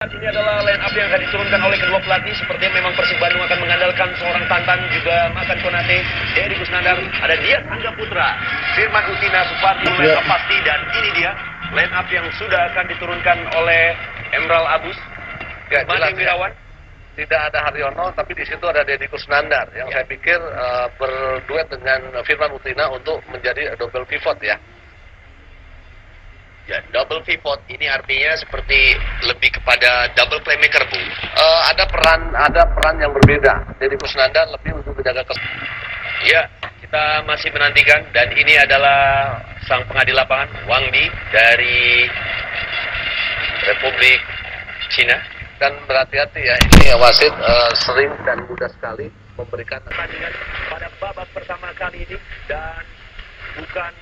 Ini adalah line up yang akan diturunkan oleh kedua pelatih. Sepertinya memang Persib Bandung akan mengandalkan seorang Tantan, juga Makan Konate, Dery Kusnandar, ada Dias Angga Putra, Firman Utina, Supardi, line up pasti, dan ini dia line up yang sudah akan diturunkan oleh Emerald Abus. Ya, jelas, Wirawan. Tidak ada Haryono, tapi di situ ada Dery Kusnandar yang saya pikir berduet dengan Firman Utina untuk menjadi double pivot ya. Ya, double pivot ini artinya seperti lebih kepada double playmaker, Bu. Ada peran yang berbeda. Dery Kusnandar lebih untuk menjaga Ya, kita masih menantikan, dan ini adalah sang pengadil lapangan Wang Di dari Republik Cina. Dan berhati-hati ya, ini wasit sering dan mudah sekali memberikan Pertandingan pada babak pertama kali ini, dan bukan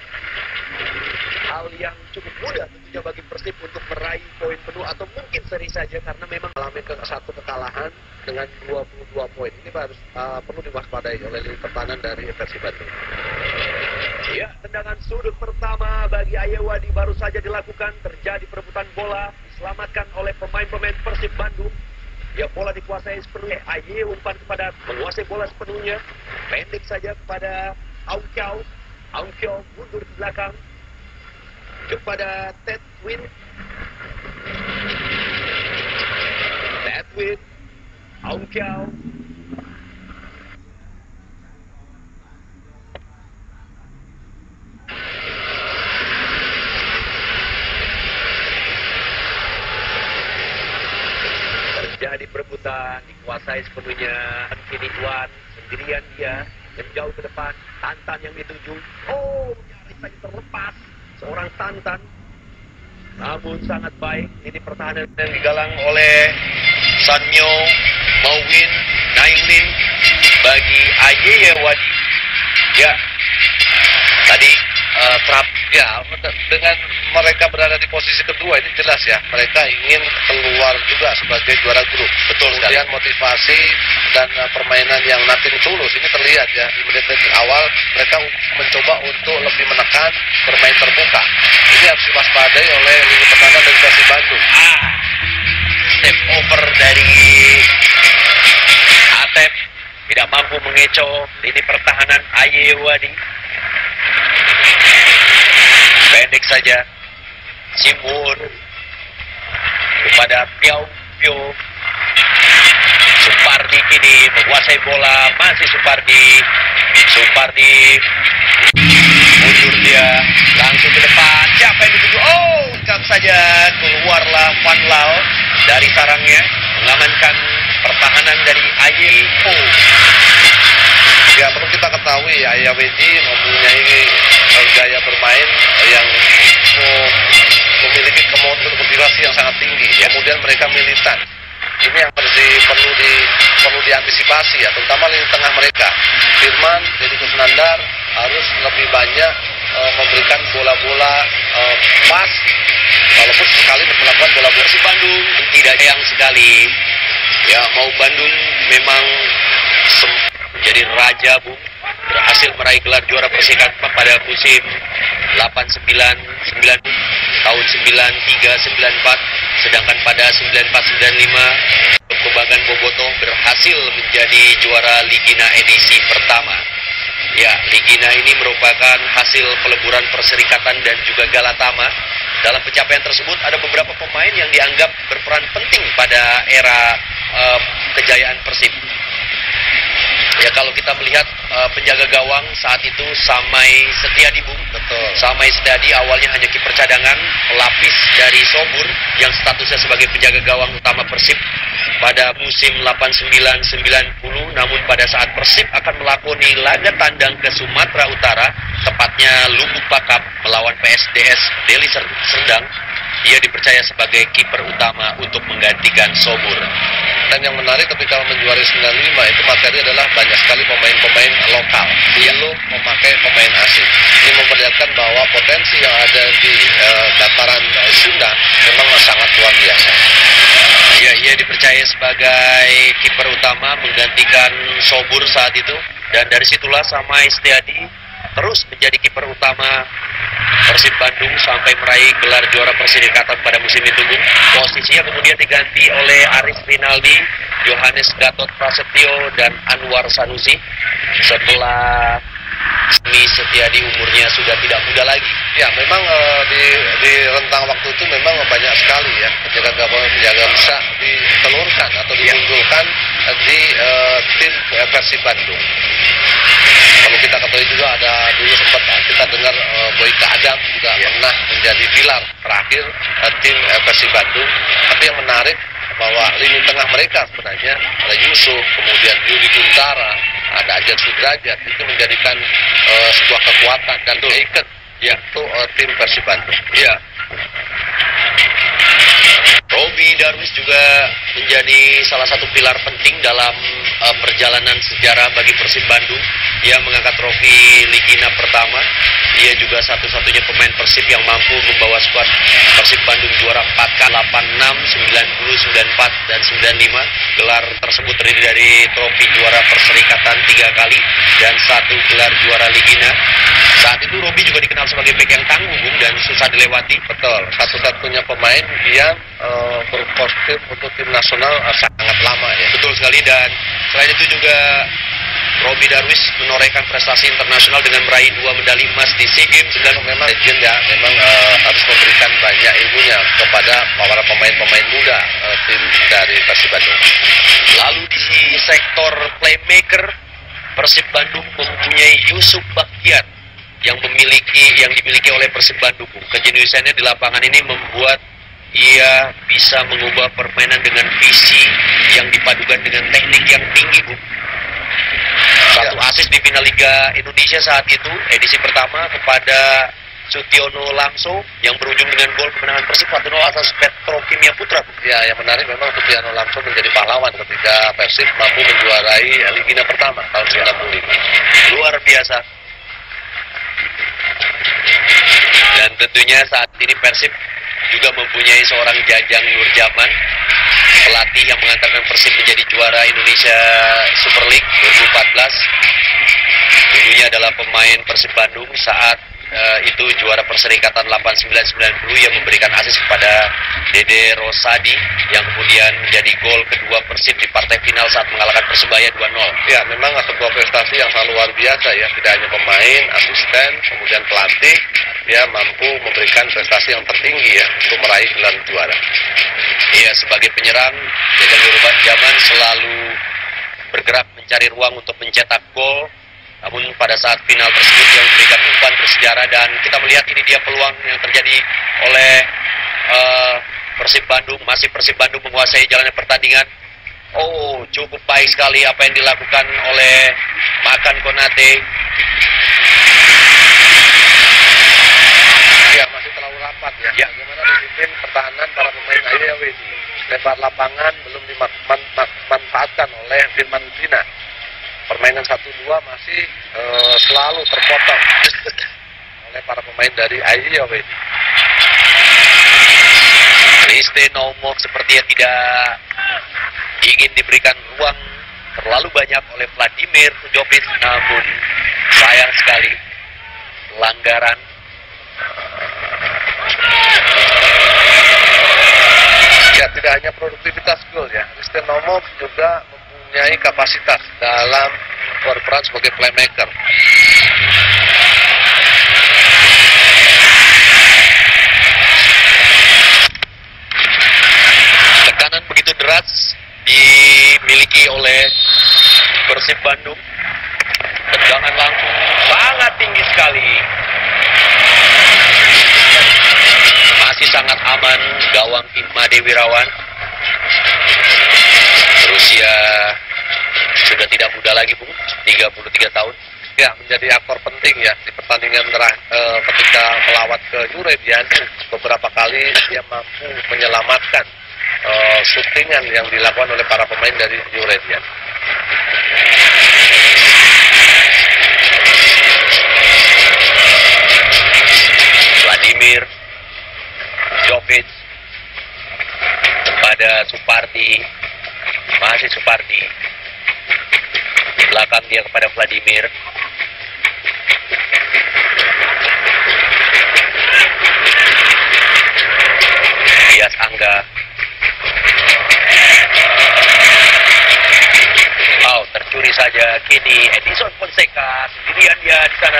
hal yang cukup mudah tentunya bagi Persib untuk meraih poin penuh atau mungkin seri saja, karena memang mengalami satu kekalahan dengan 22 poin. Ini harus perlu diwaspadai oleh lini pertahanan dari Persib Bandung. Ya, tendangan sudut pertama bagi Ayewadi baru saja dilakukan. Terjadi perebutan bola, diselamatkan oleh pemain-pemain Persib Bandung. Ya, bola dikuasai sepenuhnya. Aye umpan kepada menguasai bola sepenuhnya. Pendek saja kepada Aung Kiao. Aung Kiao mundur ke belakang kepada Tedwin. Aung Kiao. Terjadi perebutan, dikuasai sepenuhnya. Kini Tuan sendirian dia, menjauh ke depan. Tantan yang dituju. Oh, nyaris saja terlepas seorang Tantan. Namun sangat baik ini pertahanan yang digalang oleh Sanyo, Mawin, Nailin bagi Ayewadi. Ya, tadi Ya, dengan mereka berada di posisi kedua ini jelas ya, mereka ingin keluar juga sebagai juara grup. Betul sekali. Kemudian motivasi dan permainan yang nothing tulus ini terlihat ya di menit-menit awal, mereka mencoba untuk lebih menekan, bermain terbuka. Ini harus diwaspadai oleh lini pertahanan dari Persib Bandung. Step over dari Atep, tidak mampu mengecoh lini pertahanan Ayewadi. Pendek saja Simun kepada Piao. Supardi kini menguasai bola, masih Supardi mundur dia, langsung ke depan. Siapa yang dituju? Oh, cak saja keluarlah Van Lau dari sarangnya, mengamankan pertahanan dari Aye. Ya, perlu kita ketahui Ayewadi mempunyai gaya bermain yang memiliki motivasi yang sangat tinggi. Kemudian mereka militan. Ini yang perlu diantisipasi ya, terutama lini tengah mereka. Firman, Dery Kusnandar harus lebih banyak memberikan bola-bola pas, walaupun sekali melakukan bola-bola. Persib Bandung tidak sayang sekali. Ya, mau Bandung memang menjadi raja, Bu. Berhasil meraih gelar juara Persikatan pada musim 89-90, tahun 93-94, sedangkan pada 94-95 Kebanggaan Bobotoh berhasil menjadi juara Ligina edisi pertama. Ya, Ligina ini merupakan hasil peleburan Perserikatan dan juga Galatama. Dalam pencapaian tersebut ada beberapa pemain yang dianggap berperan penting pada era kejayaan Persib. Ya, kalau kita melihat penjaga gawang saat itu Samai Setiadi, Bung. Betul. Samai Setiadi awalnya hanya kiper cadangan, pelapis dari Sobur yang statusnya sebagai penjaga gawang utama Persib pada musim 89-90. Namun pada saat Persib akan melakoni laga tandang ke Sumatera Utara, tepatnya Lubuk Pakam melawan PSDS Deli Serdang, ia dipercaya sebagai kiper utama untuk menggantikan Sobur. Dan yang menarik ketika menjuari 95 itu materi adalah banyak sekali pemain-pemain lokal, belum memakai pemain asing. Ini memperlihatkan bahwa potensi yang ada di dataran Sunda memang sangat luar biasa. Ya, ia dipercaya sebagai kiper utama menggantikan Sobur saat itu, dan dari situlah Samai Setiadi terus menjadi kiper utama Persib Bandung sampai meraih gelar juara Perserikatan pada musim itu, Bung. Posisinya kemudian diganti oleh Aris Rinaldi, Yohanes Gatot Prasetyo, dan Anwar Sanusi setelah Semi Setiadi umurnya sudah tidak muda lagi. Ya, memang di rentang waktu itu memang banyak sekali ya penjaga bisa ditelurkan atau diunggulkan di tim Persib Bandung. Kalau kita ketahui juga ada dulu sempat kita dengar Boyka Adam juga pernah menjadi pilar terakhir tim Persib Bandung. Tapi yang menarik bahwa lini tengah mereka sebenarnya ada Yusuf, kemudian Yudi Guntara, ada Ajat Sudrajat, itu menjadikan sebuah kekuatan dan icon untuk tim Persib Bandung. Ya. Robi Darwis juga menjadi salah satu pilar penting dalam perjalanan sejarah bagi Persib Bandung. Dia mengangkat trofi Ligina pertama. Dia juga satu-satunya pemain Persib yang mampu membawa skuad Persib Bandung juara 4 kali, 86, 90, 94, dan 95. Gelar tersebut terdiri dari trofi juara Perserikatan 3 kali dan 1 gelar juara Ligina. Saat itu Robi juga dikenal sebagai bek yang tangguh, Bung, dan susah dilewati. Betul, satu-satunya pemain yang berpostur untuk tim nasional sangat lama ya. Betul sekali, dan selain itu juga Robi Darwis menorehkan prestasi internasional dengan meraih 2 medali emas di SEA Games. Dan memang legend ya, memang harus memberikan banyak ilmunya kepada para pemain-pemain muda tim dari Persib Bandung. Lalu di sektor playmaker, Persib Bandung mempunyai Yusuf Baktiar yang dimiliki oleh Persib Bandung. Kejeniusannya di lapangan ini membuat ia bisa mengubah permainan dengan visi yang dipadukan dengan teknik yang tinggi, Bu. Satu asis di final Liga Indonesia saat itu, edisi pertama, kepada Sutiono Lamso yang berujung dengan gol kemenangan Persib 4-0 atas Petrokimia Putra. Ya, yang menarik memang Sutiono Lamso menjadi pahlawan ketika Persib mampu menjuarai Ligina pertama tahun 95. Luar biasa. Dan tentunya saat ini Persib juga mempunyai seorang Jajang Nurjaman, pelatih yang mengantarkan Persib menjadi juara Indonesia Super League 2014. Dulunya adalah pemain Persib Bandung saat itu juara Perserikatan 89-90 yang memberikan asis kepada Dede Rosadi yang kemudian menjadi gol kedua Persib di partai final saat mengalahkan Persebaya 2-0. Ya, memang sebuah prestasi yang sangat luar biasa ya, tidak hanya pemain, asisten, kemudian pelatih, dia mampu memberikan prestasi yang tertinggi ya untuk meraih gelar juara. Iya, sebagai penyerang, Jajang Nurjaman selalu bergerak mencari ruang untuk mencetak gol. Namun pada saat final tersebut dia memberikan umpan bersejarah, dan kita melihat ini dia peluang yang terjadi oleh Persib Bandung. Masih Persib Bandung menguasai jalannya pertandingan. Oh, cukup baik sekali apa yang dilakukan oleh Makan Konate. Ya, masih terlalu rapat ya. Bagaimana disiplin pertahanan para pemain AYWD. Lebar lapangan belum dimanfaatkan oleh Firman Utina. Permainan 1-2 masih selalu terpotong oleh para pemain dari AYWD. Kristen Omok sepertinya tidak ingin diberikan ruang terlalu banyak oleh Vladimir Jovic, namun sayang sekali pelanggaran. Ya, tidak hanya produktivitas gol ya, Kristen Omok juga mempunyai kapasitas dalam berperan sebagai playmaker. Tekanan begitu deras dimiliki oleh Persib Bandung. Tegangan langsung sangat tinggi sekali. Masih sangat aman gawang Imade Wirawan. Berusia sudah tidak muda lagi, Bung, 33 tahun. Ya, menjadi aktor penting ya di pertandingan ketika melawat ke Euredian. Beberapa kali dia mampu menyelamatkan syutingan yang dilakukan oleh para pemain dari Euredian. Vladimir Jovic kepada Supardi. Masih Supardi. Di belakang dia kepada Vladimir. Dias Angga. Oh, tercuri saja kini Edison Fonseca, sendirian dia di sana.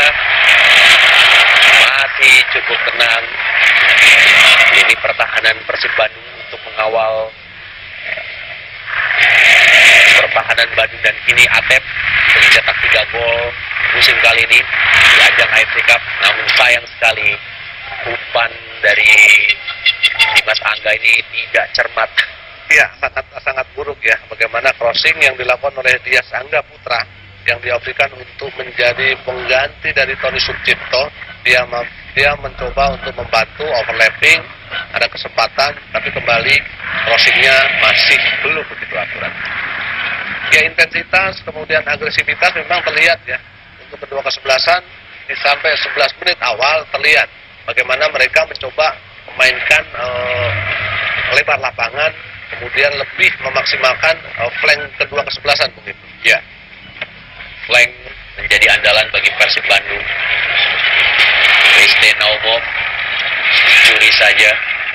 Masih cukup tenang ini pertahanan Persib Bandung untuk mengawal pertahanan Bandung, dan kini Atep mencetak 3 gol musim kali ini di ajang AFC Cup. Namun sayang sekali umpan dari Dimas Angga ini tidak cermat. Ya, sangat buruk ya. Bagaimana crossing yang dilakukan oleh Dias Angga Putra yang dioperasikan untuk menjadi pengganti dari Tony Sucipto. Dia mencoba untuk membantu overlapping, ada kesempatan, tapi kembali crossingnya masih belum begitu akurat. Ya, intensitas kemudian agresivitas memang terlihat ya. Untuk kedua kesebelasan sampai 11 menit awal terlihat bagaimana mereka mencoba memainkan lebar lapangan, kemudian lebih memaksimalkan flank kedua kesebelasan begitu. Ya, flank menjadi andalan bagi Persib Bandung. Riste Naumo dicuri saja.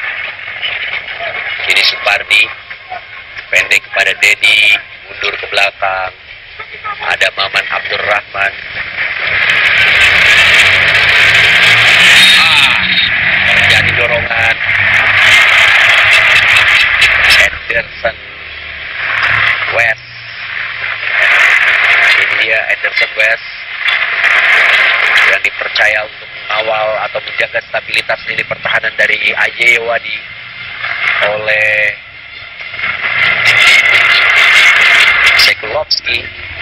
Kini Supardi pendek kepada Dedi, mundur ke belakang. Ada Maman Abdurrahman. Terjadi dorongan. Ederson West. Ini dia Ederson West yang dipercaya untuk mengawal atau menjaga stabilitas lini pertahanan dari AJ Wadi oleh Sekulovski.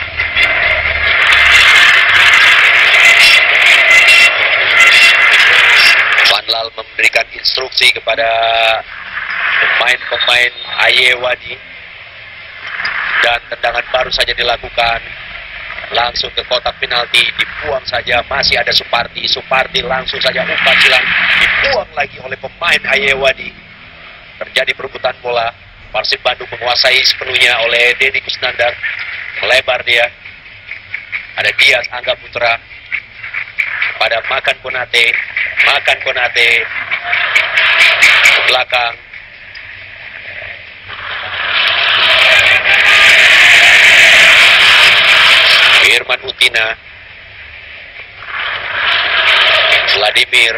Van Lal memberikan instruksi kepada pemain-pemain AY Wadi, dan tendangan baru saja dilakukan langsung ke kotak penalti, dibuang saja. Masih ada Supardi langsung saja umpan silang, dibuang lagi oleh pemain AY Wadi. Terjadi perebutan bola. Persib Bandung menguasai sepenuhnya oleh Deddy Kusnandar, melebar dia. Ada Dias Angga Putra pada Makan Konate ke belakang. Firman Utina, Vladimir,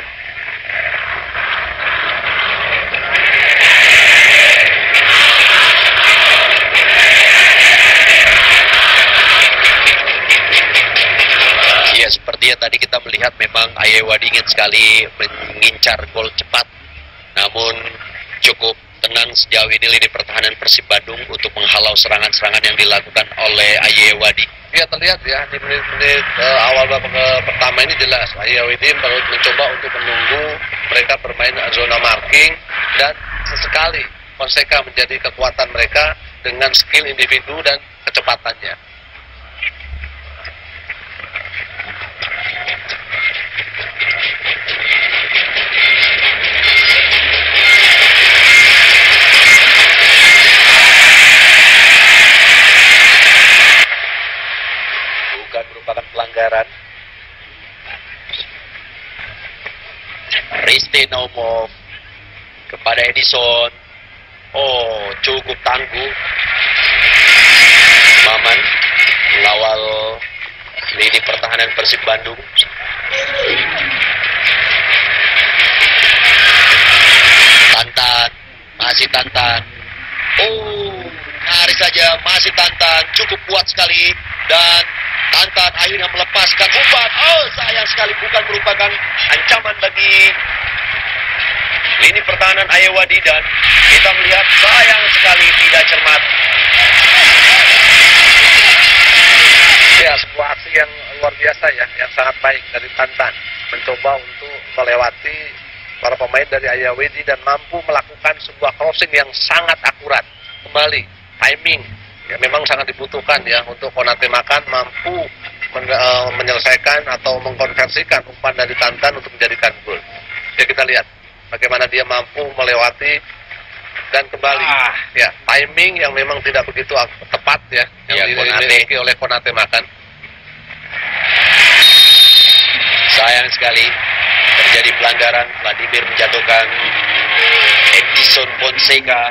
ya seperti yang tadi kita melihat, memang AY Wadi ingin sekali mengincar gol cepat, namun cukup tenang sejauh ini lini pertahanan Persib Bandung untuk menghalau serangan-serangan yang dilakukan oleh AY Wadi. Ya, terlihat ya di menit-menit awal babak pertama ini jelas AY Wadi mencoba untuk menunggu mereka bermain zona marking, dan sesekali Fonseca menjadi kekuatan mereka dengan skill individu dan kecepatannya. Merupakan pelanggaran. Riste Naumov kepada Edison. Oh, cukup tangguh Maman mengawal lini pertahanan Persib Bandung. Tantan. Oh, menarik saja, masih Tantan, cukup kuat sekali, dan Tantan akhirnya melepaskan umpan. Oh, sayang sekali, bukan merupakan ancaman bagi lini pertahanan AY Wadi, dan kita melihat sayang sekali tidak cermat. Ya, sebuah aksi yang luar biasa ya, yang sangat baik dari Tantan, mencoba untuk melewati para pemain dari AY Wadi dan mampu melakukan sebuah crossing yang sangat akurat. Kembali timing ya memang sangat dibutuhkan ya untuk Konate Makan mampu menyelesaikan atau mengkonversikan umpan dari Tantan untuk menjadikan gol. Ya, kita lihat bagaimana dia mampu melewati dan kembali. Ya, timing yang memang tidak begitu tepat ya yang dimiliki oleh Konate Makan. Sayang sekali terjadi pelanggaran. Vladimir menjatuhkan Edison Fonseca.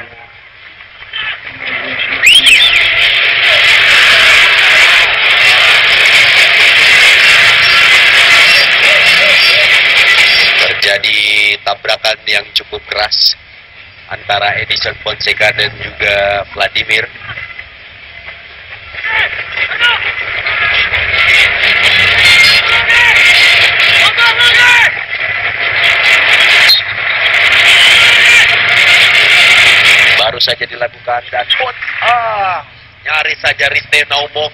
Terjadi tabrakan yang cukup keras antara Edison Fonseca dan juga Vladimir. Baru saja dilakukan dan nyaris saja Riste Naumov.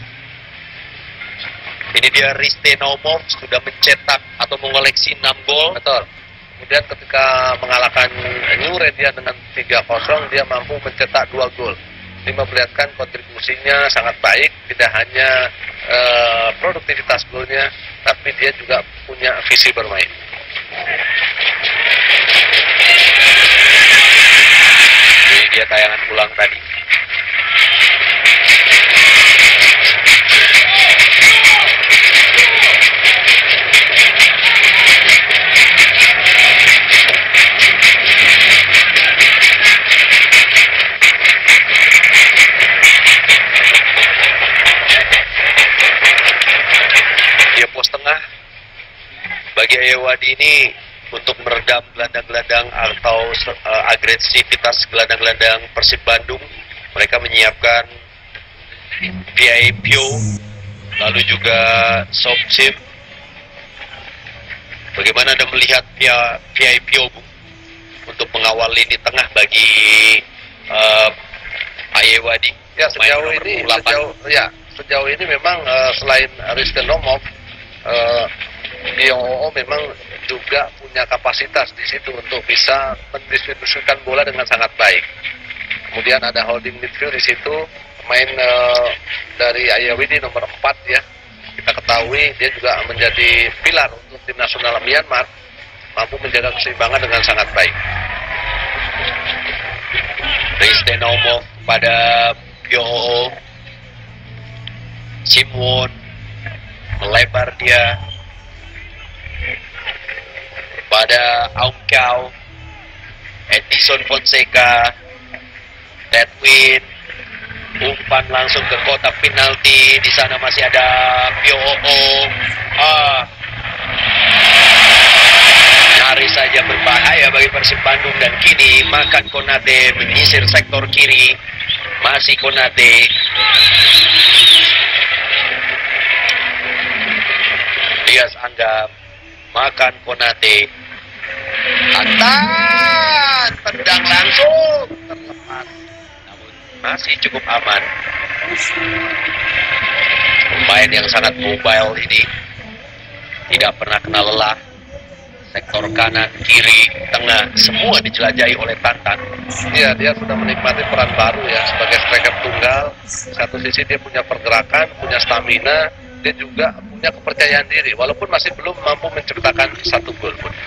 Ini dia Riste Naumov sudah mencetak atau mengoleksi 6 gol. Betul. Kemudian ketika mengalahkan New Redia dengan 3-0, dia mampu mencetak 2 gol. Ini memperlihatkan kontribusinya sangat baik, tidak hanya produktivitas golnya, tapi dia juga punya visi bermain. Ini dia tayangan ulang tadi. Dia pos tengah bagi Ayewadi ini untuk meredam gelandang-gelandang atau agresivitas gelandang-gelandang Persib Bandung. Mereka menyiapkan Pio, lalu juga Sobsim. Bagaimana Anda melihat Pio untuk mengawal lini tengah bagi Ayewadi? Ya, sejauh ini memang selain Riste Naumov, Pio memang juga punya kapasitas di situ untuk bisa mendistribusikan bola dengan sangat baik. Kemudian ada holding midfield di situ, pemain dari Ayewadi nomor 4 ya. Kita ketahui dia juga menjadi pilar untuk tim nasional Myanmar, mampu menjaga keseimbangan dengan sangat baik. Riste Naumov pada Pio, Simwon melebar dia pada Aung Kyaw, Edison Fonseca, Edwin, umpan langsung ke kotak penalti. Di sana masih ada Pio. Nyaris saja berbahaya bagi Persib Bandung, dan kini Makan Konate menyisir sektor kiri. Masih Konate. Dias anggap Makan Konate. Antan tendang langsung terlepas, namun masih cukup aman. Pemain yang sangat mobile ini tidak pernah kenal lelah. Sektor kanan, kiri, tengah semua dijelajahi oleh Tantan. Iya, dia sudah menikmati peran baru ya sebagai striker tunggal. Satu sisi dia punya pergerakan, punya stamina, dia juga punya kepercayaan diri walaupun masih belum mampu menciptakan 1 gol pun.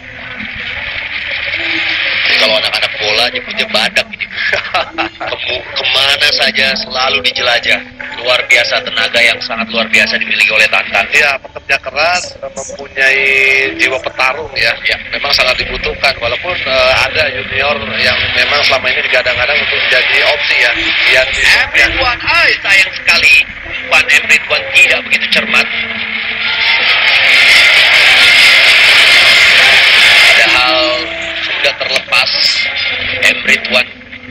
Kalau anak-anak bola nyebutnya badak ini. Kemana saja selalu dijelajah. Luar biasa, tenaga yang sangat luar biasa dimiliki oleh Tantan. Dia pekerja keras, mempunyai jiwa petarung ya. Memang sangat dibutuhkan walaupun ada junior yang memang selama ini digadang-gadang untuk menjadi opsi ya. Ridwan, sayang sekali umpan Ridwan tidak begitu cermat. Padahal sudah terlepas Ridwan.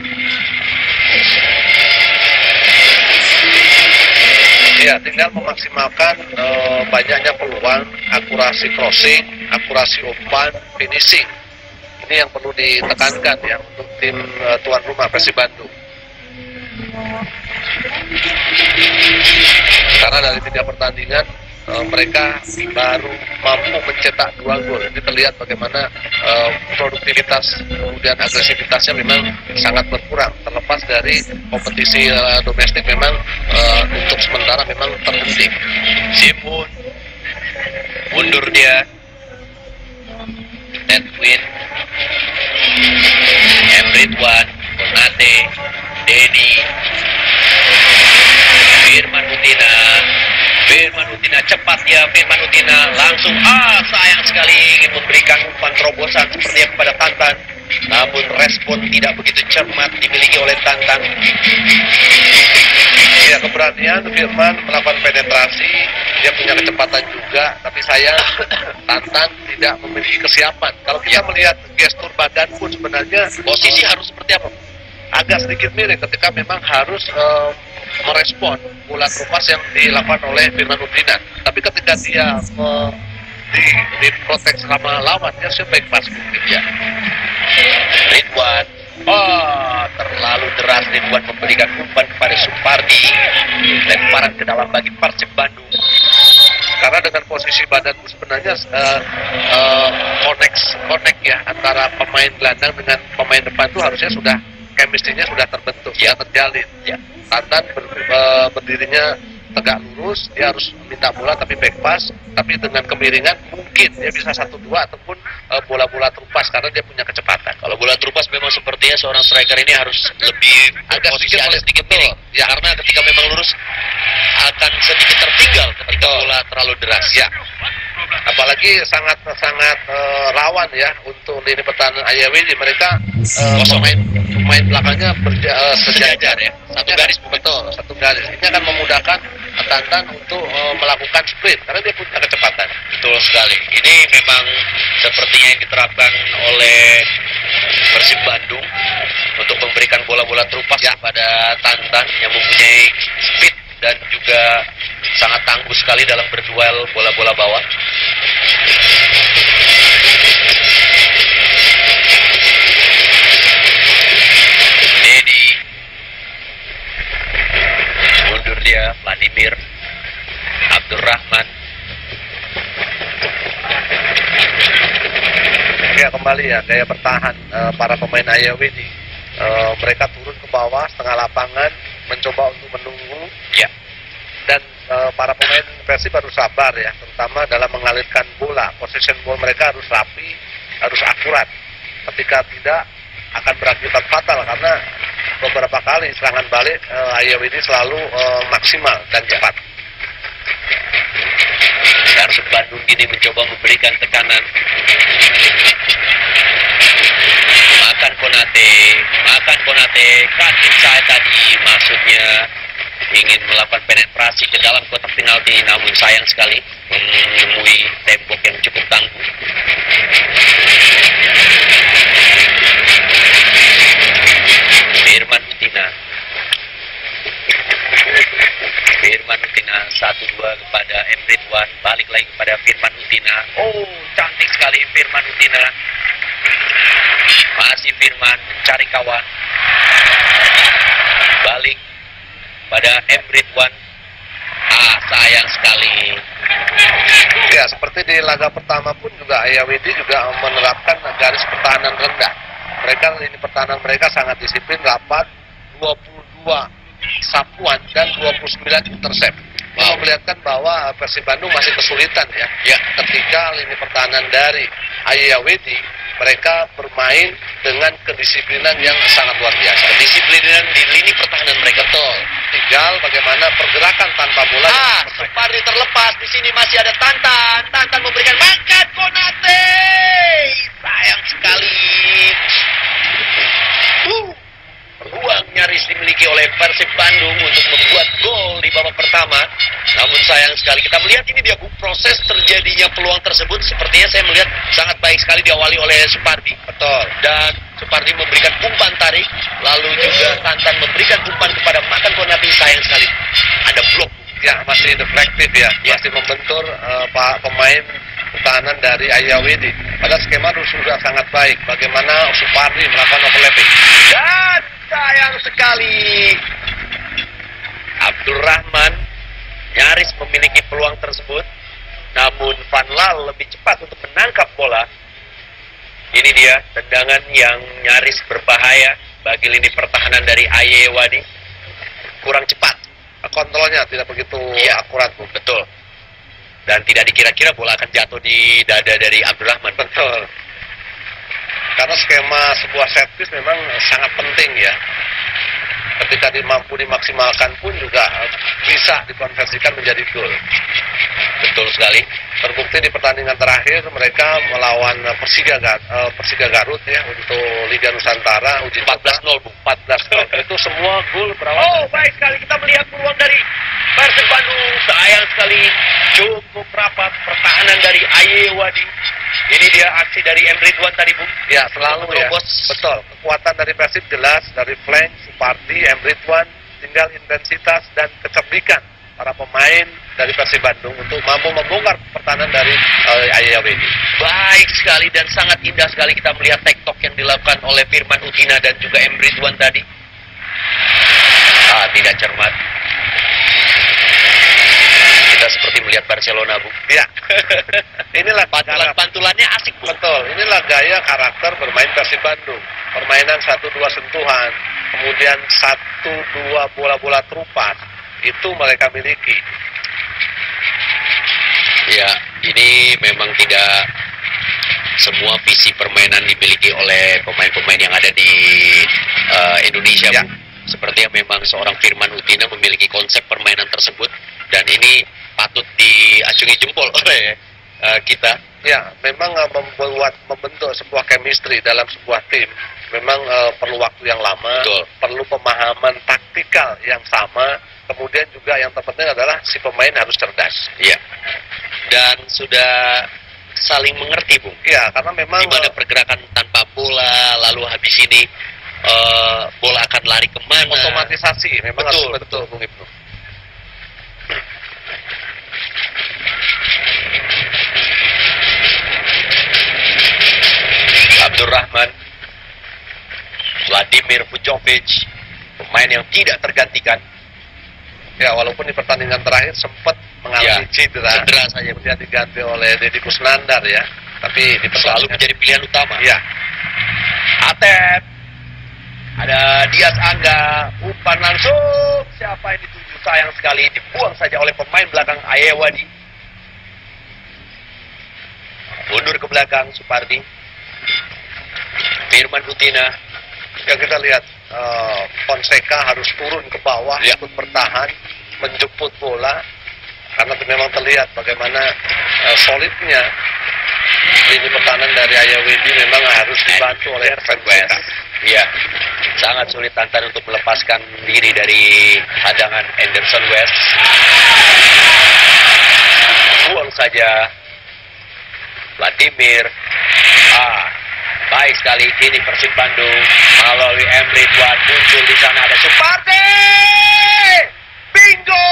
Ya, tinggal memaksimalkan banyaknya peluang, akurasi crossing, akurasi umpan, finishing. Ini yang perlu ditekankan ya untuk tim tuan rumah Persib Bandung. Karena dari 3 pertandingan mereka baru mampu mencetak 2 gol. Ini terlihat bagaimana produktivitas kemudian agresivitasnya memang sangat berkurang. Terlepas dari kompetisi domestik memang untuk sementara memang terhenti. Simon mundur dia. Edwin, Ridwan, Konate, Dedi, Firman Utina cepat ya. Firman Utina langsung sayang sekali ingin memberikan umpan terobosan seperti yang kepada Tantan. namun respon tidak begitu cermat dimiliki oleh Tantan. Ya, keberanian Firman melakukan penetrasi, dia punya kecepatan juga, tapi sayang Tantan tidak memiliki kesiapan. Kalau kita melihat gestur badan pun sebenarnya Posisi harus seperti apa? agak sedikit miring ketika memang harus merespon bola terupas yang dilakukan oleh Firman Utina. Tapi ketika dia diprotek sama lawan, dia sudah baik pas mungkin ya. Ridwan, terlalu deras Ridwan memberikan umpan kepada Supardi. Lemparan ke dalam bagi Persib Bandung. Karena dengan posisi badanku sebenarnya connect ya antara pemain gelandang dengan pemain depan itu harusnya sudah chemistry-nya sudah terbentuk, ya terjalin. Ya. Tantan berdirinya tegak lurus, dia harus minta bola tapi back pass, tapi dengan kemiringan mungkin dia bisa 1-2 ataupun bola-bola terupas karena dia punya kecepatan. Kalau bola terupas memang sepertinya seorang striker ini harus lebih Agak posisi sedikit sedikit miring. Ya, karena ketika memang lurus akan sedikit tertinggal ketika bola terlalu deras. Ya. Apalagi sangat rawan ya untuk lini pertahanan Ayawidi. Mereka pemain belakangnya sejajar ya, satu garis, betul, satu garis. Ini akan memudahkan Tantan untuk melakukan sprint karena dia punya kecepatan. Betul sekali. Ini memang sepertinya yang diterapkan oleh Persib Bandung untuk memberikan bola-bola terupas kepada Tantan yang mempunyai speed dan juga sangat tangguh sekali dalam berduel bola-bola bawah. Dedi mundur dia, Vladimir Abdurrahman. Ya, kembali ya daya bertahan para pemain Ayawidi. Mereka turun ke bawah setengah lapangan mencoba untuk menunggu. Ya. Dan para pemain Persib harus sabar ya, terutama dalam mengalirkan bola. Possession ball mereka harus rapi, harus akurat. Ketika tidak akan berakibat fatal karena beberapa kali serangan balik Ayawidi selalu maksimal dan cepat. Persib Bandung kini mencoba memberikan tekanan. Makan Konate, kaki saya tadi maksudnya ingin melakukan penetrasi ke dalam kotak penalti, namun sayang sekali menemui tembok yang cukup tangguh. Firman Utina 1-2 kepada Ridwan, balik lagi kepada Firman Utina. Oh, cantik sekali Firman Utina. Masih Firman mencari kawan. Balik pada Ridwan. Sayang sekali. Ya, seperti di laga pertama pun juga Ayawidi juga menerapkan garis pertahanan rendah. Mereka ini pertahanan mereka sangat disiplin, rapat, 22 sapuan dan 29 intercept. Wow. Memperlihatkan bahwa Persib Bandung masih kesulitan ya ketika lini pertahanan dari Ayawidi mereka bermain dengan kedisiplinan yang sangat luar biasa. Kedisiplinan di lini pertahanan mereka tuh. Tinggal bagaimana pergerakan tanpa bola. Supardi terlepas, di sini masih ada Tantan. Tantan memberikan makan Konate. Sayang sekali. Peluang nyaris dimiliki oleh Persib Bandung untuk membuat gol di babak pertama. Namun sayang sekali kita melihat ini dia proses terjadinya peluang tersebut. Sepertinya saya melihat sangat baik sekali diawali oleh Supardi. Betul. Dan Supardi memberikan umpan tarik. Lalu juga Tantan memberikan umpan kepada Makan Konate. Sayang sekali ada blok. Ya, masih deflektif ya. Masih membentur pemain pertahanan dari Ayawidi. Pada skema sudah sangat baik. Bagaimana Supardi melakukan overlapping. Dan sayang sekali Abdurrahman nyaris memiliki peluang tersebut, namun Van Lal lebih cepat untuk menangkap bola. Ini dia tendangan yang nyaris berbahaya bagi lini pertahanan dari Ayawidi. Kurang cepat, kontrolnya tidak begitu akurat, Bu. Betul. Dan tidak dikira-kira bola akan jatuh di dada dari Abdurrahman. Betul. Karena skema sebuah set piece memang sangat penting ya. Ketika mampu dimaksimalkan pun juga bisa dikonversikan menjadi gol. Betul sekali. Terbukti di pertandingan terakhir mereka melawan Persija Garut ya untuk Liga Nusantara uji 14-0, Bung. 14-0. Itu semua gol berawal. Oh, baik sekali kita melihat peluang dari Persib Bandung. Sayang sekali cukup rapat pertahanan dari Aye Wadi. Ini dia aksi dari M. Ridwan tadi, Bung. Ya, selalu ya. Terobos. Betul. Kekuatan dari Persib jelas dari flank Supardi, M. Ridwan, tinggal intensitas dan kecerdikan para pemain dari Persib Bandung untuk mampu membongkar pertahanan dari Aye Wadi. Baik sekali dan sangat indah sekali kita melihat tektok yang dilakukan oleh Firman Utina dan juga M. Ridwan tadi. Tidak cermat. Kita seperti melihat Barcelona, Bu. Ya. Inilah pantulannya asik, Bu. Betul. Inilah gaya karakter bermain Persib Bandung. Permainan 1-2 sentuhan, kemudian 1-2 bola-bola terupat. Itu mereka miliki. Ya, ini memang tidak semua visi permainan dimiliki oleh pemain-pemain yang ada di Indonesia, Ya. Bu. Sepertinya memang seorang Firman Utina memiliki konsep permainan tersebut dan ini patut diacungi jempol oleh kita. Ya, memang membentuk sebuah chemistry dalam sebuah tim memang perlu waktu yang lama, Betul. perlu pemahaman taktikal yang sama, kemudian juga yang terpenting adalah si pemain harus cerdas. Iya. Dan sudah saling mengerti, Bung. Ya, karena memang Di mana pergerakan tanpa bola, lalu habis ini bola akan lari kemana? otomatisasi memang Betul, harus betul, Bung Ibnu. Abdurrahman, Vladimir Vujovic, pemain yang tidak tergantikan. Ya, walaupun di pertandingan terakhir sempat mengalami cedera saja, kemudian diganti oleh Deddy Kusnandar ya, tapi di selalu menjadi pilihan utama. Ya, Atep, ada Dias Angga, umpan langsung, siapa yang dituju? Sayang sekali dibuang saja oleh pemain belakang Aye Wadi. Mundur ke belakang Supardi, Firman Utina. ya kita lihat Fonseca harus turun ke bawah Ya. ikut bertahan, menjemput bola karena memang terlihat bagaimana solidnya lini pertahanan dari Ayawedi memang harus dibantu oleh Fonseca. Iya, sangat sulit Tantan untuk melepaskan diri dari hadangan Anderson West. Buang saja Vladimir. Baik sekali ini Persib Bandung melalui M. Ridwan muncul di sana ada Supardi. Bingo!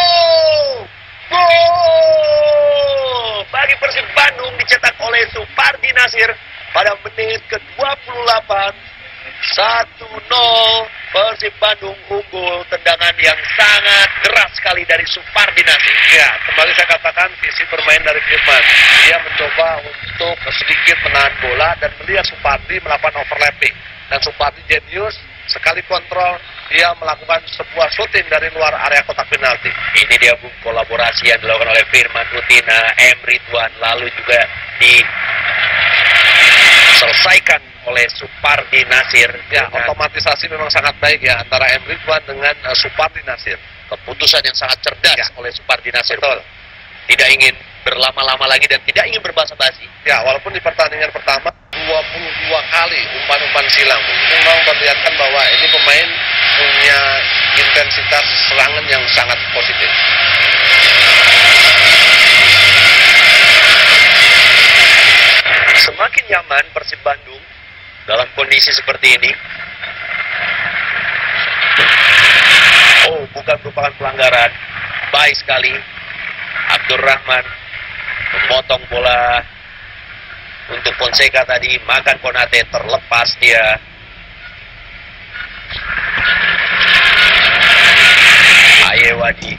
Gol! Bagi Persib Bandung dicetak oleh Supardi Nasir pada menit ke-28. 1-0 Persib Bandung unggul, tendangan yang sangat deras sekali dari Supardi Nasir. Ya, kembali saya katakan visi bermain dari Firman. Dia mencoba untuk sedikit menahan bola dan melihat Supardi melakukan overlapping. Dan Supardi jenius, sekali kontrol, dia melakukan sebuah shooting dari luar area kotak penalti. Ini dia, Bung, kolaborasi yang dilakukan oleh Firman Utina, M. Ridwan, lalu juga diselesaikan oleh Supardi Nasir. Ya, otomatisasi memang sangat baik ya antara M. Ridwan dengan Supardi Nasir. Keputusan yang sangat cerdas Ya. oleh Supardi Nasir. Betul. Tidak ingin berlama-lama lagi dan tidak ingin berbasa-basi. Ya, walaupun di pertandingan pertama 22 kali umpan-umpan silang. Ini memang memperlihatkan bahwa ini pemain punya intensitas serangan yang sangat positif. Semakin nyaman Persib Bandung dalam kondisi seperti ini. Oh, bukan merupakan pelanggaran. Baik sekali Abdurrahman memotong bola untuk Fonseca tadi, makan Konate, terlepas dia. Aye Wadi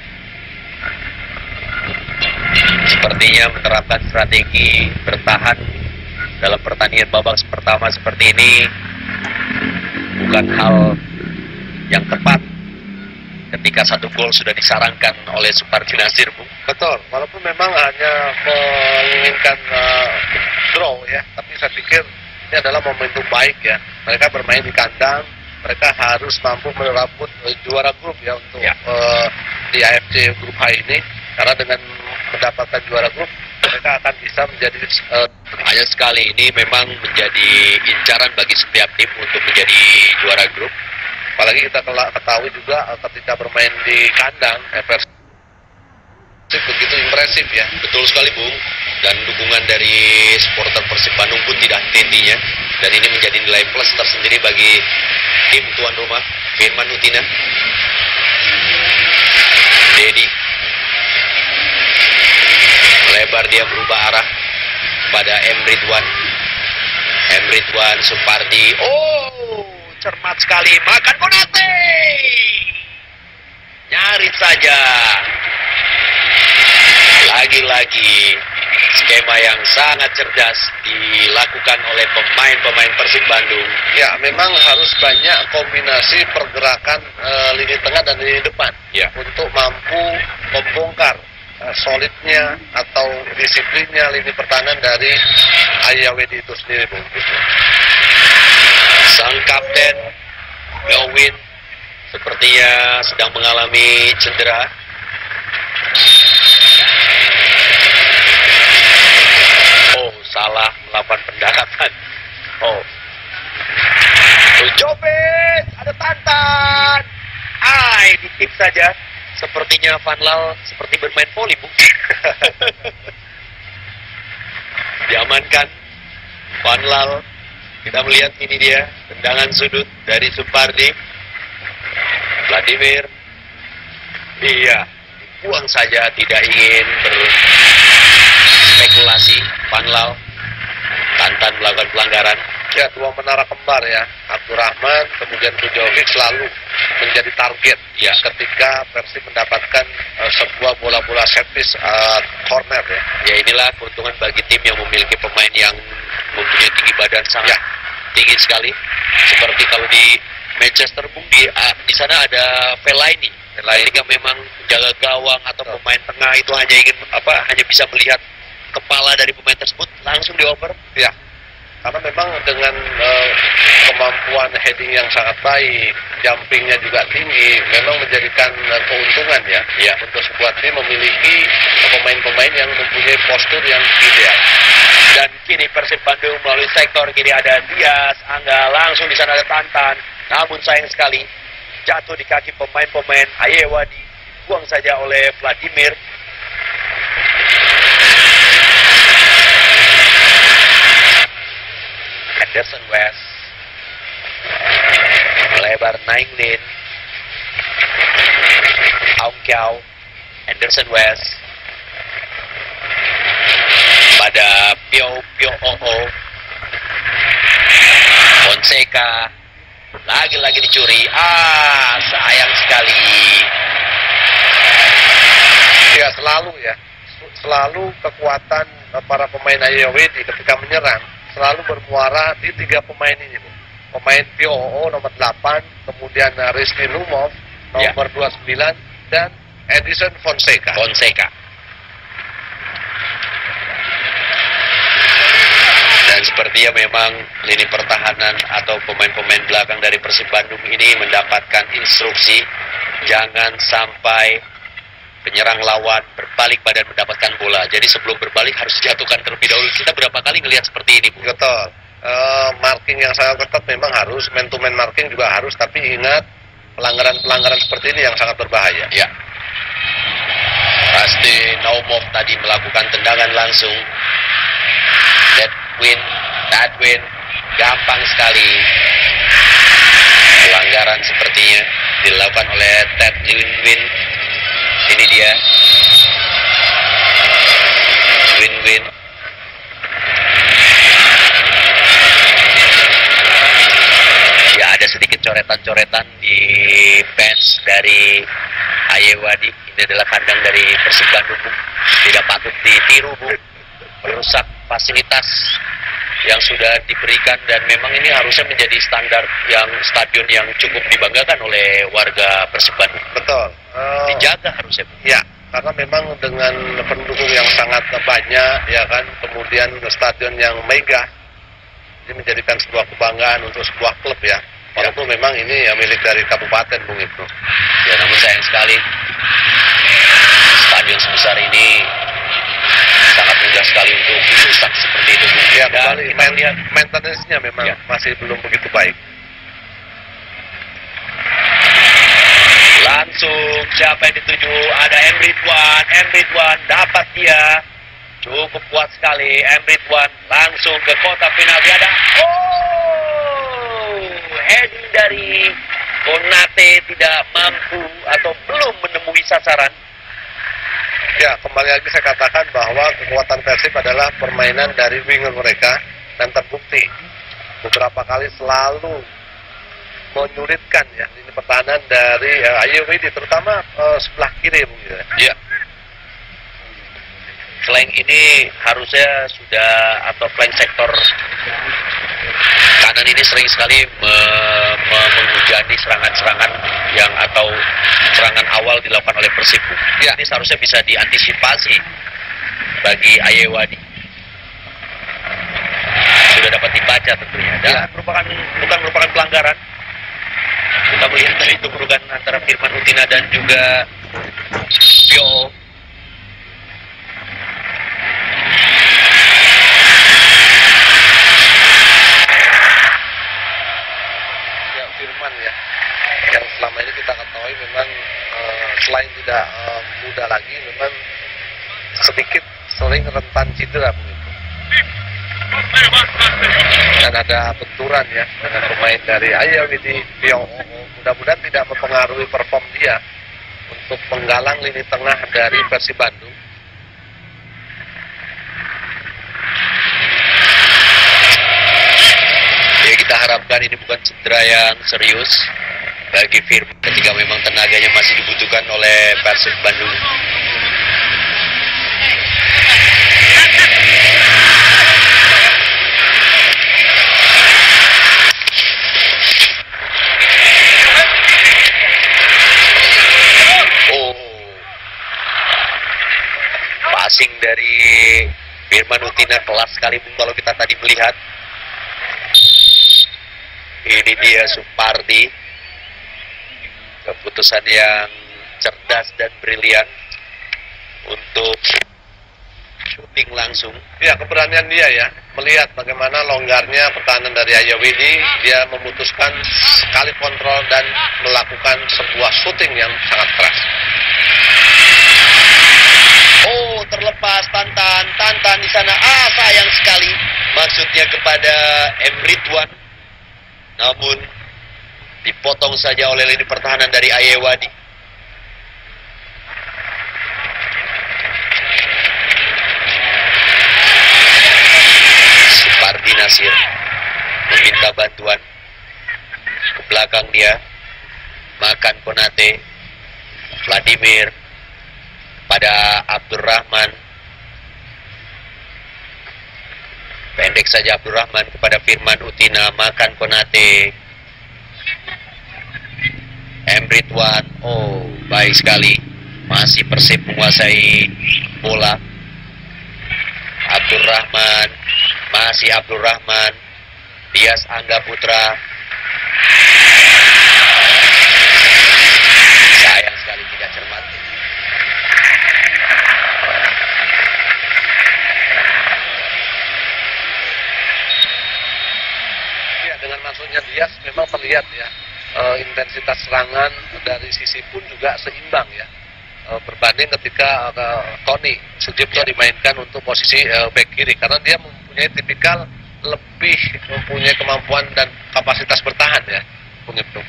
sepertinya menerapkan strategi bertahan dalam pertandingan babak pertama seperti ini bukan hal yang tepat ketika satu gol sudah disarankan oleh Supardi Nasir, Bung. Betul, walaupun memang hanya menginginkan draw ya, tapi saya pikir ini adalah momentum baik ya. Mereka bermain di kandang, mereka harus mampu merebut juara grup ya untuk Ya. di AFC grup H ini, karena dengan mendapatkan juara grup mereka akan bisa menjadi hanya sekali ini memang menjadi incaran bagi setiap tim untuk menjadi juara grup. apalagi kita ketahui juga ketika bermain di kandang Persib begitu impresif ya. Betul sekali Bung, dan dukungan dari supporter Persib Bandung pun tidak henti-hentinya, dan ini menjadi nilai plus tersendiri bagi tim tuan rumah. Firman Utina, Dedi, lebar dia berubah arah pada Emridwan Supardi. Oh, cermat sekali, makan Konate, nyaris saja. Lagi-lagi skema yang sangat cerdas dilakukan oleh pemain-pemain Persib Bandung. Ya, memang harus banyak kombinasi pergerakan lini tengah dan lini depan Ya. untuk mampu membongkar solidnya atau disiplinnya lini pertahanan dari Ayawedi itu sendiri, Bung. Sang kapten Gawin sepertinya sedang mengalami cedera. Oh, salah melakukan pendaratan. Oh, Jobet, ada Tantan. Ditip saja. Sepertinya Van Lal seperti bermain voli, Bu. Diamankan Van Lal. Kita melihat ini dia tendangan sudut dari Supardi. Vladimir. Iya, buang saja, tidak ingin berspekulasi. Van Lal. Tantan melakukan pelanggaran. Ya, dua menara kembar ya, Abdurrahman kemudian Bujovic selalu menjadi target Ya. ketika Persib mendapatkan sebuah bola-bola servis corner ya. Ya, inilah keuntungan bagi tim yang memiliki pemain yang mempunyai tinggi badan sangat tinggi sekali. Seperti kalau di Manchester, Bung, di sana ada Fellaini. Ketika memang menjaga gawang atau pemain tengah itu hanya bisa melihat kepala dari pemain tersebut, langsung dioper. Ya, karena memang dengan kemampuan heading yang sangat baik, jumpingnya juga tinggi, memang menjadikan keuntungan ya untuk sebuah tim memiliki pemain-pemain yang mempunyai postur yang ideal. Dan kini Persib Bandung melalui sektor kiri ada Dias, Angga, langsung di sana ada Tantan. Namun sayang sekali jatuh di kaki pemain-pemain Ayewadi, buang saja oleh Vladimir. Anderson West, lebar Nainglin, Aung Kiao, Anderson West, pada Pio Oo, Fonseca, lagi-lagi dicuri. Sayang sekali. Ya, selalu kekuatan para pemain Ayawedi ketika menyerang selalu bermuara di tiga pemain ini, Bu. Pemain POO nomor 8, kemudian Rizky Lumov nomor 29 dan Edison Fonseca. Dan sepertinya memang lini pertahanan atau pemain-pemain belakang dari Persib Bandung ini mendapatkan instruksi jangan sampai penyerang lawan berbalik badan mendapatkan bola. Jadi sebelum berbalik harus dijatuhkan terlebih dahulu. Kita berapa kali ngelihat seperti ini, Bu? Betul. Marking yang sangat ketat memang harus, man-to-man marking juga harus, tapi ingat pelanggaran-pelanggaran seperti ini yang sangat berbahaya. Ya. Pasti Naumov tadi melakukan tendangan langsung. Dadwin, gampang sekali. Pelanggaran sepertinya dilakukan oleh Ted Win. Ini dia. Win. Ya, ada sedikit coretan-coretan di fans dari Ayewadi. Ini adalah kandang dari Persib Bandung, Bu. Tidak patut ditiru, Bu. Merusak fasilitas yang sudah diberikan, dan memang ini harusnya menjadi standar stadion yang cukup dibanggakan oleh warga Persib Bandung. Betul. Dijaga harusnya, Bu. Ya, karena memang dengan pendukung yang sangat banyak, ya kan, kemudian stadion yang megah, ini menjadikan sebuah kebanggaan untuk sebuah klub ya. Walaupun memang ini ya milik dari kabupaten, Bung Ibnu. Ya, namun sayang sekali stadion sebesar ini sangat mudah sekali untuk rusak seperti itu. Ya, Dan kembali kita lihat maintenance-nya memang Ya. masih belum begitu baik. langsung siapa yang dituju, ada Emridwan dapat dia, cukup kuat sekali. Emridwan langsung ke kotak penalti, ada heading dari Konate tidak mampu atau belum menemui sasaran. Ya, kembali lagi saya katakan bahwa kekuatan Persib adalah permainan dari winger mereka, dan terbukti beberapa kali selalu menyulitkan ya ini pertahanan dari IOWD, terutama sebelah kiri mungkin ya. Ya. Flank ini harusnya sudah, atau flank sektor kanan ini sering sekali menghujani serangan-serangan yang atau serangan awal dilakukan oleh Persib. Ya. Ini seharusnya bisa diantisipasi bagi Ayewadi. Sudah dapat dibaca tentunya. Dan bukan merupakan pelanggaran. Kita melihat tadi itu kerugan antara Firman Utina dan juga Pio. Ya, Firman ya, yang selama ini kita ketahui memang selain tidak muda lagi, memang sedikit sering rentan cedera begitu. Dan ada benturan ya dengan pemain dari IOWD Pio. Mudah-mudahan tidak mempengaruhi perform dia untuk menggalang lini tengah dari Persib Bandung. Ya, kita harapkan ini bukan cedera yang serius bagi Firman ketika memang tenaganya masih dibutuhkan oleh Persib Bandung. Passing dari Firman Utina kelas sekali Bung, kalau kita tadi melihat. Ini dia Supardi, keputusan yang cerdas dan brilian untuk shooting langsung. Ya, keberanian dia ya, melihat bagaimana longgarnya pertahanan dari IOWD, dia memutuskan sekali kontrol dan melakukan sebuah shooting yang sangat keras. Terlepas Tantan di sana. Sayang sekali. Maksudnya kepada Emridwan. Namun dipotong saja oleh lini pertahanan dari Ayewadi. Supardi Nasir meminta bantuan. Ke belakang dia Makan Konate, Vladimir pada Abdurrahman. Pendek saja Abdurrahman kepada Firman Utina. Makan Konate, Emridwan. Baik sekali, masih Persib menguasai bola. Abdurrahman, masih Abdurrahman. Dias Angga Putra. Sayang sekali tidak cermat. Dengan masuknya Dias memang terlihat ya intensitas serangan dari sisi pun juga seimbang ya, berbanding ketika Tony Sujipto dimainkan untuk posisi back kiri, karena dia mempunyai tipikal lebih mempunyai kemampuan dan kapasitas bertahan ya, Bung Ibnu.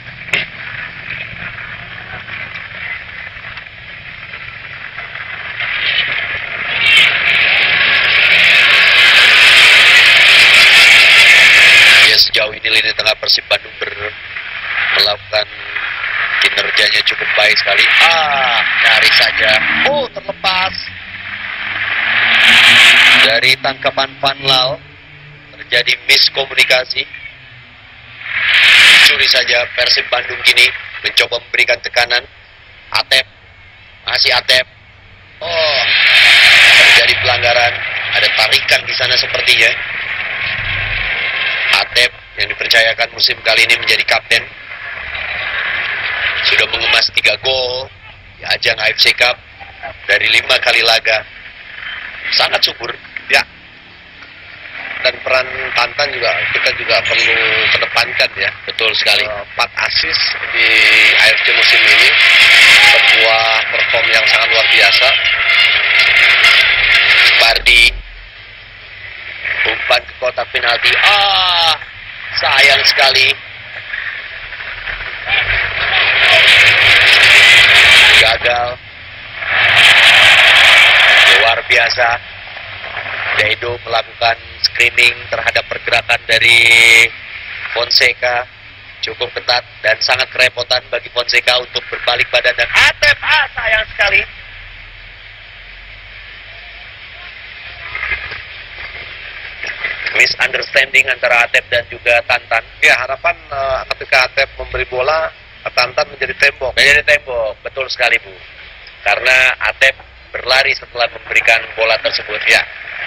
Sejauh ini lini tengah Persib Bandung melakukan kinerjanya cukup baik sekali. Nyaris saja. Terlepas dari tangkapan Van Lal. Terjadi miskomunikasi. Curi saja Persib Bandung kini mencoba memberikan tekanan. Atep, masih Atep. Terjadi pelanggaran. Ada tarikan di sana sepertinya. Atep yang dipercayakan musim kali ini menjadi kapten, sudah mengemas 3 gol di ajang AFC Cup dari 5 kali laga. sangat subur. Ya. Dan peran Tantan juga kita juga perlu kedepankan ya. Betul sekali. 4 assist di AFC musim ini, sebuah perform yang sangat luar biasa. Pardi umpan ke kotak penalti. Sayang sekali. Gagal. Luar biasa. Daido melakukan screening terhadap pergerakan dari Fonseca. Cukup ketat dan sangat kerepotan bagi Fonseca untuk berbalik badan dan Atep. Sayang sekali. Misunderstanding antara Atep dan juga Tantan. Ya, harapan ketika Atep memberi bola, Tantan menjadi tembok. Menjadi tembok, betul sekali Bu. Karena Atep berlari setelah memberikan bola tersebut. Ya.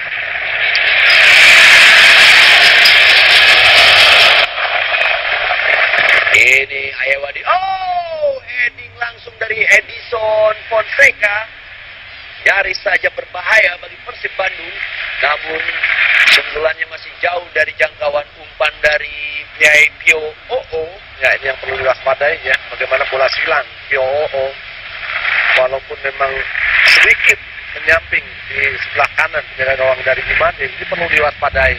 Ini Ayewadi. Heading langsung dari Edison Fonseca. Nyaris saja berbahaya bagi Persib Bandung. Namun sundulannya masih jauh dari jangkauan umpan dari Pio Oo. Ya, ini yang perlu diwaspadai ya. Bagaimana bola silang Pio Oo. Walaupun memang sedikit menyamping di sebelah kanan penjaga gawang dari Imade, ini perlu diwaspadai.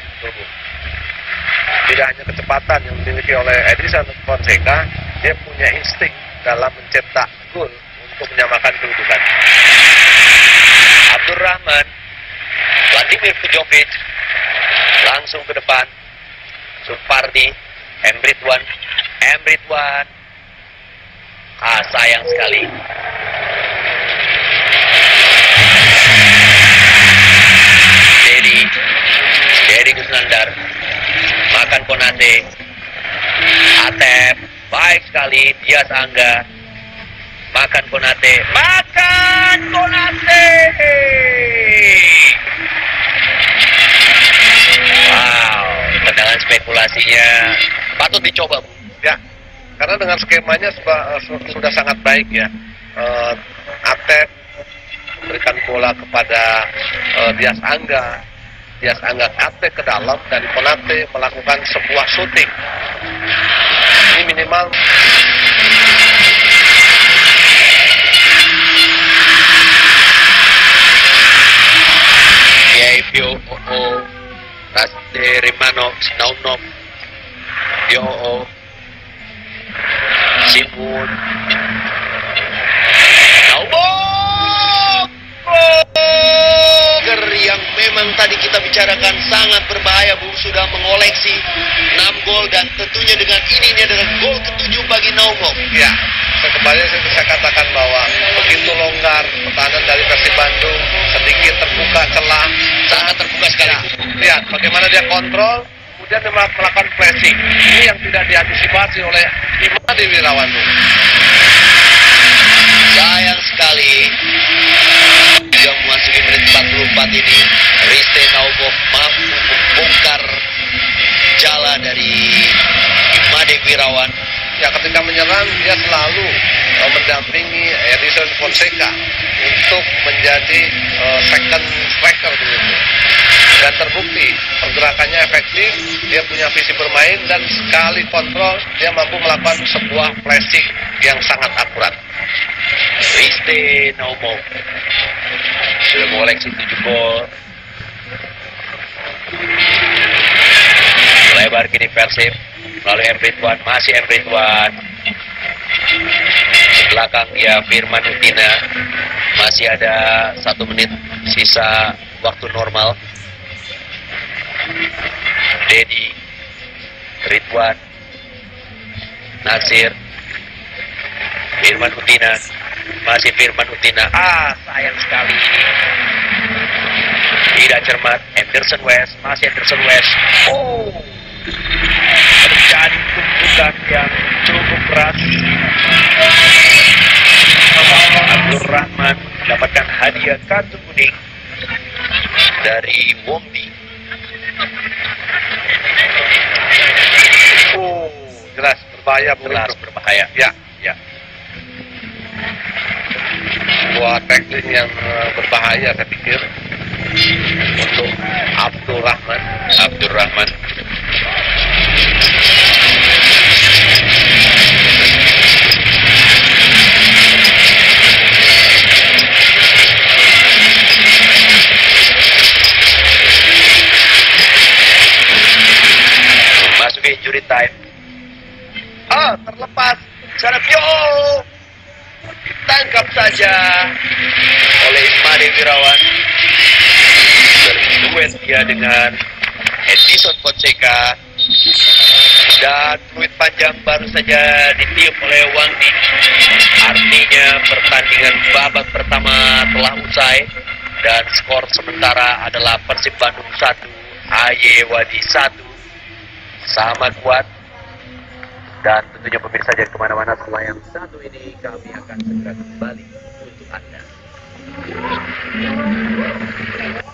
Tidak hanya kecepatan yang dimiliki oleh Edison Fonseca, dia punya insting dalam mencetak gol untuk menyamakan kedudukan. Abdurrahman, Vladimir Pujovic langsung ke depan. Supardi, Emritwan. Sayang sekali. Dedi Kusnandar, makan Konate. Atep, baik sekali. Dias Angga, makan Konate. Wow, tendangan spekulasinya patut dicoba Bu. Ya, karena dengan skemanya sudah sangat baik ya. Atep memberikan bola kepada Dias Angga Atep ke dalam dan Konate melakukan sebuah shooting. Ini minimal Pio Oo, Rimano, Snaunop, Pio Oo, Simun, yang memang tadi kita bicarakan sangat berbahaya Bu, sudah mengoleksi 6 gol dan tentunya dengan ini adalah gol ke-7 bagi Naumov. ya, kembali saya bisa katakan bahwa begitu longgar pertahanan dari Persib Bandung, sedikit terbuka celah, Sangat terbuka sekali. Lihat bagaimana dia kontrol, kemudian dia melakukan pressing. Ini yang tidak diantisipasi oleh Imade Wirawandu. Sayang sekali. Yang memasuki menit 44 ini, Riste Naumov mampu membongkar jala dari Imade Wirawan. Ya, ketika menyerang dia selalu mendampingi Edison Fonseca untuk menjadi second striker begitu. Dan terbukti pergerakannya efektif, dia punya visi bermain dan sekali kontrol dia mampu melakukan sebuah pressing yang sangat akurat. Riste Naumov sudah mengoleksi 7 gol. Lebar kini Persib melalui Emritwan, masih Emritwan. Di belakang dia Firman Utina. Masih ada 1 menit sisa waktu normal. Dedi, Ridwan, Nasir, Firman Utina, masih Firman Utina. Sayang sekali. Tidak cermat. Anderson West, masih Anderson West. Terjadi tumpukan yang cukup keras. Abdurrahman mendapatkan hadiah kartu kuning dari Wongdi. Jelas berbahaya, Jelas berbahaya. Ya. Sebuah tackling yang berbahaya saya pikir. untuk Abdurrahman. Abdurrahman. Masuki injury time. Terlepas. Sarapio ditangkap saja Oleh Imade Wirawan. Berduet dia dengan Edison Fonseca. Dan fluid panjang baru saja ditiup oleh Wangdi. Artinya pertandingan babak pertama telah usai. Dan skor sementara adalah Persib Bandung 1, AY Wadi 1. Sama kuat. Dan tentunya pemirsa jangan kemana-mana, setelah yang satu ini kami akan segera kembali untuk Anda.